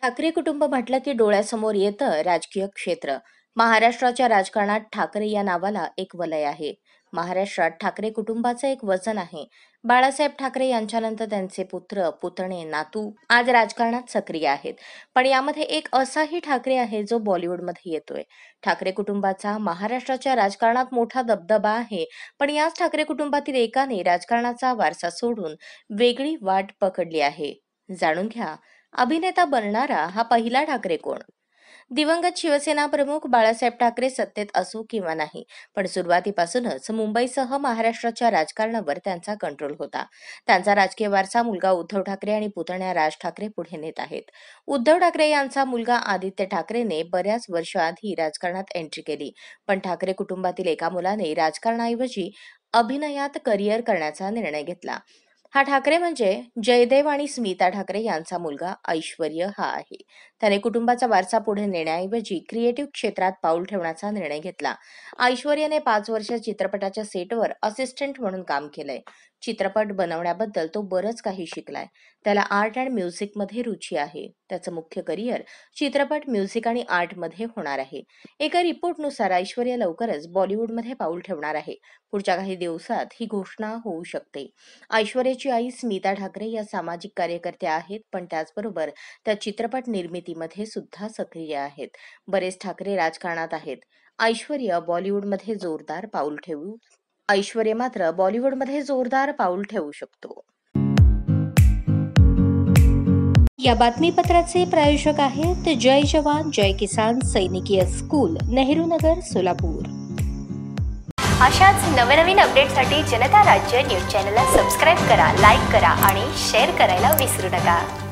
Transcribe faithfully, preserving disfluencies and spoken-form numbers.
ठाकरे कुटुंब म्हटलं की डोळ्यासमोर येतं राजकीय क्षेत्र. महाराष्ट्राच्या राजकारणात ठाकरे या नावाला एक वलय आहे. महाराष्ट्रात ठाकरे कुटुंबाचं एक वजन आहे. बाळासाहेब ठाकरे यांच्यानंतर त्यांचे पुत्र, पुतणे, नातू आज राजकारणात सक्रिय आहेत. पण यामध्ये एक असाही ठाकरे आहे जो बॉलिवूडमध्ये येतोय. ठाकरे कुटुंबाचा महाराष्ट्राच्या राजकारणात मोठा दबदबा आहे. पण याच ठाकरे कुटुंबातील एकाने राजकारणाचा वारसा सोडून वेगळी वाट पकडली आहे. जाणून घ्या, अभिनेता बनणारा हा पहिला ठाकरे कोण? दिवंगत शिवसेना प्रमुख बाळासाहेब ठाकरे सत्तेत असो किंवा नाही, पण सुरुवातीपासूनच मुंबईसह महाराष्ट्राच्या राजकारणावर त्यांचा कंट्रोल होता. त्यांचा राजकीय वारसा मुलगा उद्धव ठाकरे आणि पुतण्या राज ठाकरे पुढे नेत आहेत. उद्धव ठाकरे यांचा मुलगा आदित्य ठाकरेने बऱ्याच वर्षाआधी राजकारणात एंट्री केली, पण ठाकरे कुटुंबातील एका मुलाने राजकारणाऐवजी अभिनयात करिअर करण्याचा निर्णय घेतला. हा ठाकरे म्हणजे जयदेव आणि स्मिता ठाकरे यांचा मुलगा ऐश्वर्य हा आहे. त्याने कुटुंबाचा वारसा पुढे नेण्याऐवजी क्रिएटिव्ह क्षेत्रात पाऊल ठेवण्याचा निर्णय घेतला. ऐश्वर्याने पाच वर्ष चित्रपटाच्या सेटवर असिस्टंट म्हणून काम केलंय. चित्रपट बनवण्याबद्दल तो बरंच काही शिकलाय. त्याला आर्ट अँड म्युझिकमध्ये रुची आहे. त्याचं मुख्य करिअर चित्रपट, म्युझिक आणि आर्टमध्ये होणार आहे. एका रिपोर्टनुसार ऐश्वर्या लवकरच बॉलिवूडमध्ये पाऊल ठेवणार आहे. पुढच्या काही दिवसात ही घोषणा होऊ शकते. ऐश्वर्याची आई स्मिता ठाकरे या सामाजिक कार्यकर्त्या आहेत, पण त्याचबरोबर त्या चित्रपट निर्मितीमध्ये सुद्धा सक्रिय आहेत. बरेच ठाकरे राजकारणात आहेत. ऐश्वर्या बॉलिवूडमध्ये जोरदार पाऊल ठेवू ऐश्वर्या मात्र बॉलिवूडमध्ये जोरदार पाऊल ठेवू शकतो. या बातमीपत्राचे प्रायोजक आहेत जय जवान जय किसान सैनिकीय स्कूल, नेहरू नगर, सोलापूर. अशाच नवनवीन अपडेटसाठी जनता राज्य न्यूज चॅनलला सबस्क्राईब करा, लाईक करा आणि शेअर करायला विसरू नका.